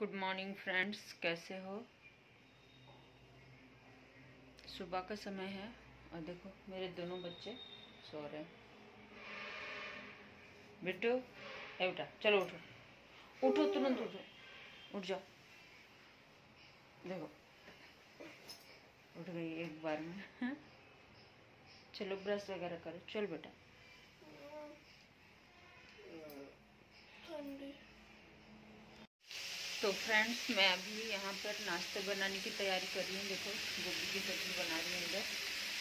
Good morning friends, कैसे हो। सुबह का समय है और देखो मेरे दोनों बच्चे सो रहे हैं। बिट्टू ए उठा, चलो उठो उठो, तुरंत उठो, उठ जाओ। देखो उठ गई एक बार में। चलो ब्रश वगैरह करो, चल बेटा। तो फ्रेंड्स, मैं अभी यहाँ पर नाश्ते बनाने की तैयारी कर रही हूँ। देखो गोभी की सब्जी बना रही हूँ इधर।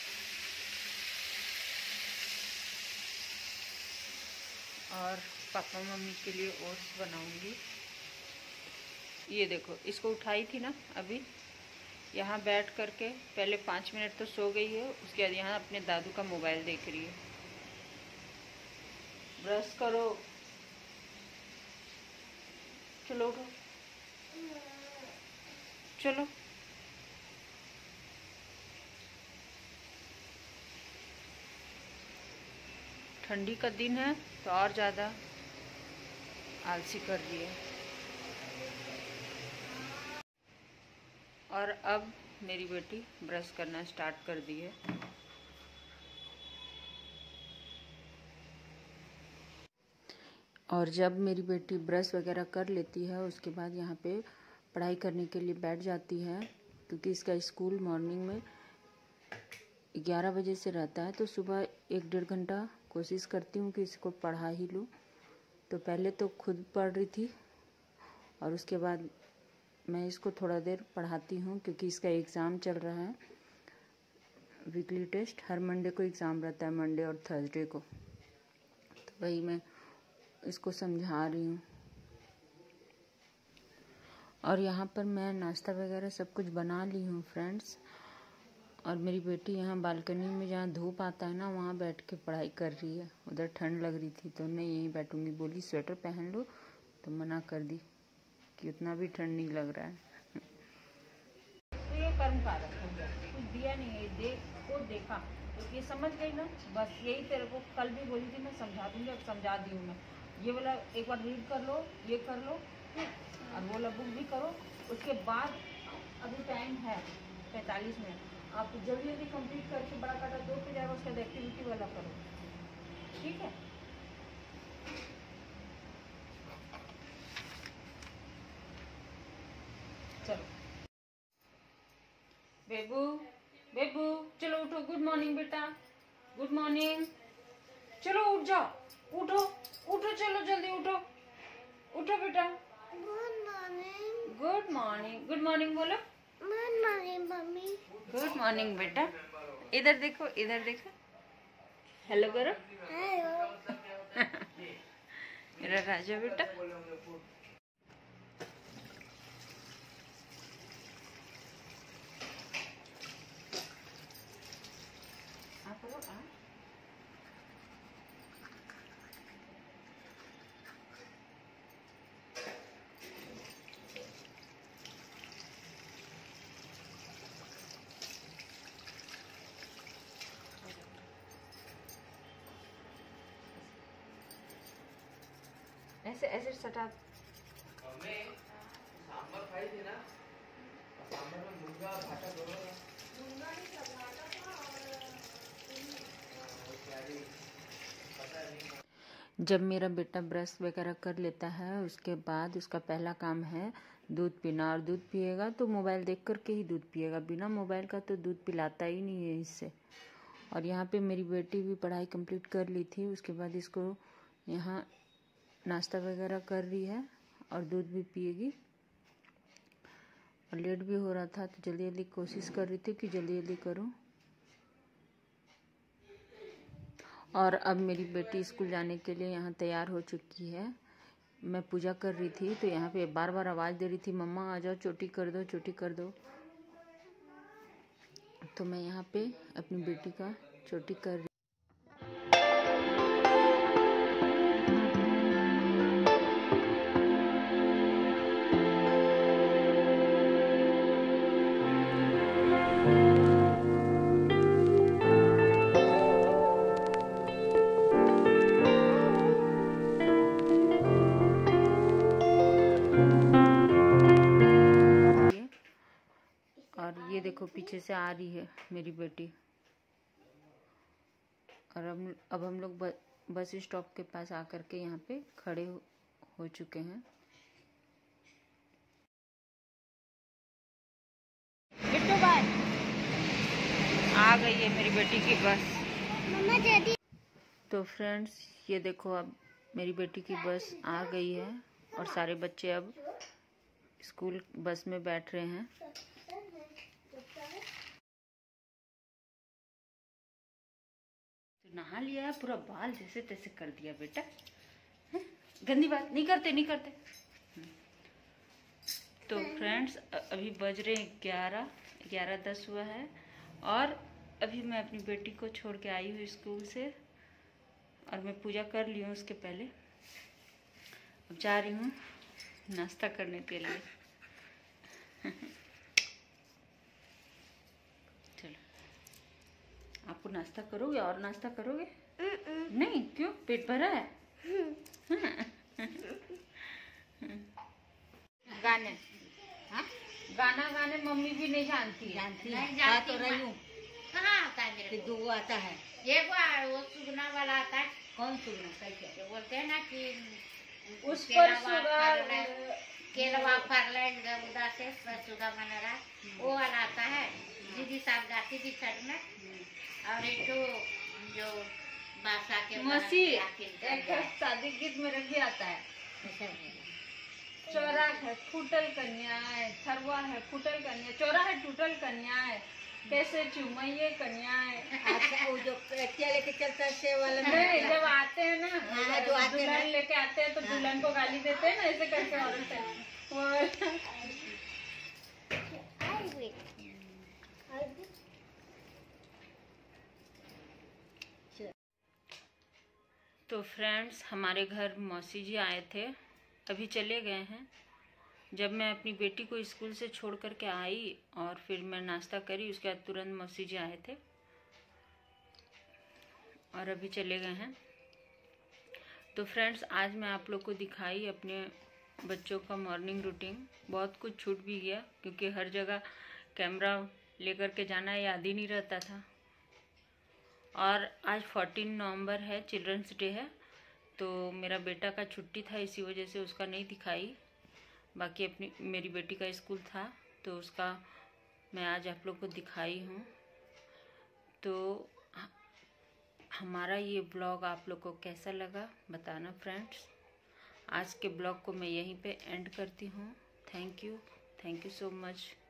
और पापा मम्मी के लिए ओट्स बनाऊंगी। ये देखो, इसको उठाई थी ना अभी, यहाँ बैठ करके पहले 5 मिनट तो सो गई है। उसके बाद यहाँ अपने दादू का मोबाइल देख रही है। ब्रश करो, चलो उठो, चलो। ठंडी का दिन है तो और ज़्यादा आलसी कर रही है। और अब मेरी बेटी ब्रश करना स्टार्ट कर दी है। और जब मेरी बेटी ब्रश वगैरह कर लेती है उसके बाद यहाँ पे पढ़ाई करने के लिए बैठ जाती है, क्योंकि इसका स्कूल मॉर्निंग में 11 बजे से रहता है। तो सुबह 1-1.5 घंटा कोशिश करती हूँ कि इसको पढ़ा ही लूँ। तो पहले तो खुद पढ़ रही थी और उसके बाद मैं इसको थोड़ा देर पढ़ाती हूँ, क्योंकि इसका एग्ज़ाम चल रहा है, वीकली टेस्ट। हर मंडे को एग्ज़ाम रहता है, मंडे और थर्सडे को। तो वही मैं इसको समझा रही हूँ। और यहाँ पर मैं नाश्ता वगैरह सब कुछ बना ली हूँ फ्रेंड्स। और मेरी बेटी यहाँ बालकनी में जहाँ धूप आता है ना, वहाँ बैठ के पढ़ाई कर रही है। उधर ठंड लग रही थी तो मैं यहीं बैठूंगी। बोली स्वेटर पहन लो, तो मना कर दी कि उतना भी ठंड नहीं लग रहा है। तो ये कर्म कारक हो गया, कुछ दिया नहीं है, देखा तो ये समझ गई ना। बस यही तेरे को कल भी बोली थी मैं समझा दूंगी, अब समझा दी हूँ मैं। ये वाला एक बार रीड कर लो, ये कर लो, और वो वाला बुक भी करो। उसके बाद अभी टाइम है 45 मिनट, आप जल्दी जल्दी कंप्लीट करके बड़ा काटा 2 पे जाएगा। उसके बाद एक्टिविटी वाला करो, ठीक है। चलो बेबू, बेबू चलो उठो। गुड मॉर्निंग बेटा, गुड मॉर्निंग। चलो उठ जाओ, उठो उठो, चलो जल्दी उठो, उठो बेटा। Good morning, good morning, good morning बोलो। Good morning mummy. Good morning बेटा। इधर देखो, इधर देखो, हेलो करो। हेलो। मेरा राजा बेटा। ऐसे ऐसे सटा। सांभर खाई थी ना, सांभर में मुर्गा भाटा दोनों था। मुर्गा ही सब भाटा था और जब मेरा बेटा ब्रश वगैरह कर लेता है उसके बाद उसका पहला काम है दूध पीना। और दूध पिएगा तो मोबाइल देख कर के ही दूध पिएगा, बिना मोबाइल का तो दूध पिलाता ही नहीं है इससे। और यहाँ पे मेरी बेटी भी पढ़ाई कंप्लीट कर ली थी, उसके बाद इसको यहाँ नाश्ता वगैरह कर रही है और दूध भी पिएगी। और लेट भी हो रहा था तो जल्दी जल्दी कोशिश कर रही थी कि जल्दी जल्दी करूं। और अब मेरी बेटी स्कूल जाने के लिए यहाँ तैयार हो चुकी है। मैं पूजा कर रही थी तो यहाँ पे बार बार आवाज़ दे रही थी, मम्मा आ जाओ, चोटी कर दो, चोटी कर दो। तो मैं यहाँ पे अपनी बेटी का चोटी कर रही। देखो पीछे से आ रही है मेरी बेटी। और अब हम लोग बस स्टॉप के पास आकर के यहाँ पे खड़े हो चुके हैं। आ गई है मेरी बेटी की बस। मम्मा जल्दी। तो फ्रेंड्स ये देखो अब मेरी बेटी की बस आ गई है और सारे बच्चे अब स्कूल बस में बैठ रहे हैं। तो नहा लिया है, पूरा बाल जैसे तैसे कर दिया बेटा। गंदी बात नहीं करते। तो फ्रेंड्स अभी बज रहे 11:10 हुआ है और अभी मैं अपनी बेटी को छोड़ के आई हूँ स्कूल से और मैं पूजा कर ली हूँ उसके पहले। अब जा रही हूँ नाश्ता करने के लिए। चलो आपको नाश्ता करोगे और नाश्ता करोगे? नहीं, क्यों? पेट भरा है? गाने गाना गाने मम्मी भी नहीं जानती है। नहीं जानती तो रही हूँ। कहाँ आता है मेरे को? 2 आता है। एक वो सुगना वाला आता है। कौन सुगना? कैसे बोलते हैं ना कि उस पर केलवा फरलैंड उदा से सुगा मनरा वो वाला आता है। दीदी साहब गाती थी छठ में। और एक तो जो बासा के मसी एक शादी गीत में रखी आता है। चौरा है फूटल कन्या है, थरवा है फूटल कन्या, चौरा है टूटल कन्या है, कैसे चुमैये कन्या है। अच्छा वो जो क्या लेके चलता है से वाला नहीं, जब आते हैं ना जो आते दुल्हन लेके आते हैं तो दुल्हन को गाली देते हैं ना, ऐसे करके औरत है तो फ्रेंड्स हमारे घर मौसी जी आए थे, अभी चले गए हैं। जब मैं अपनी बेटी को स्कूल से छोड़ कर के आई और फिर मैं नाश्ता करी, उसके बाद तुरंत मौसी जी आए थे और अभी चले गए हैं। तो फ्रेंड्स आज मैं आप लोग को दिखाई अपने बच्चों का मॉर्निंग रूटीन। बहुत कुछ छूट भी गया क्योंकि हर जगह कैमरा लेकर के जाना याद ही नहीं रहता था। और आज 14 नवंबर है, चिल्ड्रंस डे है, तो मेरा बेटा का छुट्टी था, इसी वजह से उसका नहीं दिखाई। बाकी अपनी मेरी बेटी का स्कूल था तो उसका मैं आज आप लोग को दिखाई हूँ। तो हमारा ये ब्लॉग आप लोग को कैसा लगा बताना फ्रेंड्स। आज के ब्लॉग को मैं यहीं पे एंड करती हूँ। Thank you so much.